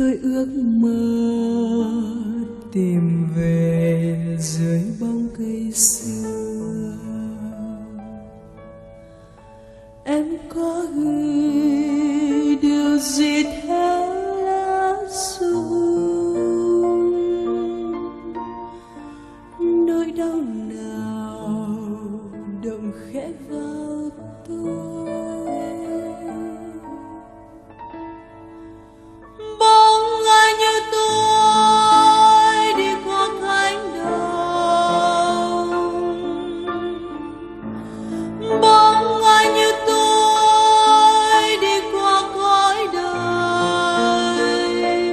Tôi ước mơ tìm về dưới bóng cây xưa. Em có gửi điều gì theo lá rụng, nỗi đau nào động khẽ vào tôi. Bóng ai như tôi đi qua cánh đồng, bóng ai như tôi đi qua cõi đời,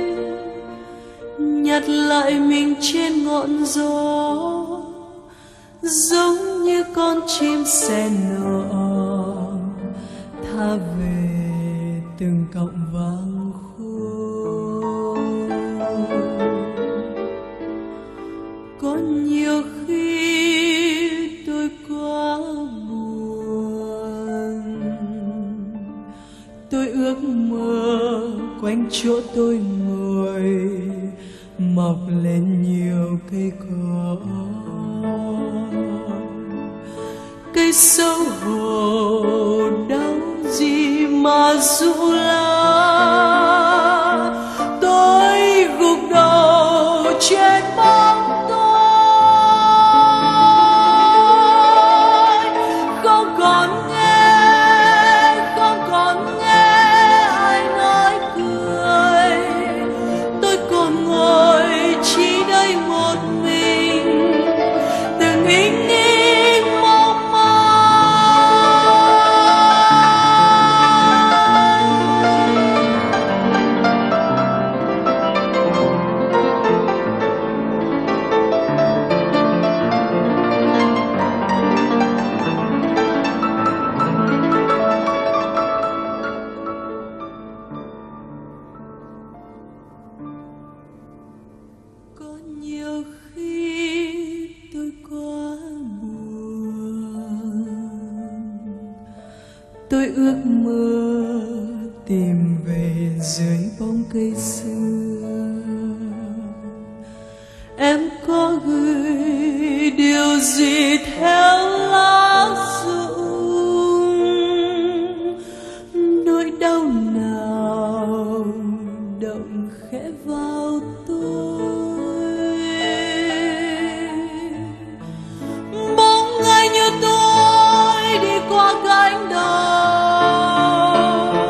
nhặt lại mình trên ngọn gió, giống như con chim sẻ nở tha về từng cọng vàng khô. Có nhiều khi tôi quá buồn, tôi ước mơ quanh chỗ tôi ngồi mọc lên nhiều cây cỏ. Cây xấu hổ đau gì mà rụ lá, tôi gục đầu trên bóng tôi, không còn nghe ai nói cười. Tôi còn ngồi chỉ đây một mình, từng hình đi mong có nhiều khi tôi quá buồn, tôi ước mơ tìm về dưới bóng cây xưa. Em có gửi điều gì theo lá rụng, nỗi đau nào động khẽ vào tôi. Bóng ai như tôi đi qua cánh đồng,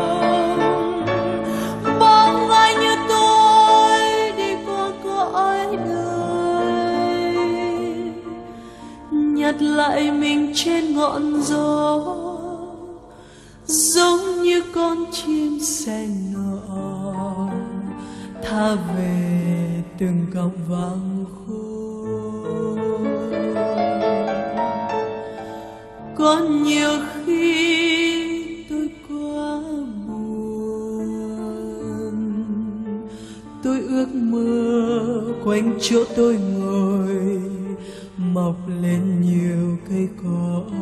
bóng ai như tôi đi qua cõi đời, nhặt lại mình trên ngọn gió, giống như con chim sẻ nở tha về từng cọng vàng khô. Có nhiều khi tôi quá buồn, tôi ước mơ quanh chỗ tôi ngồi mọc lên nhiều cây cỏ.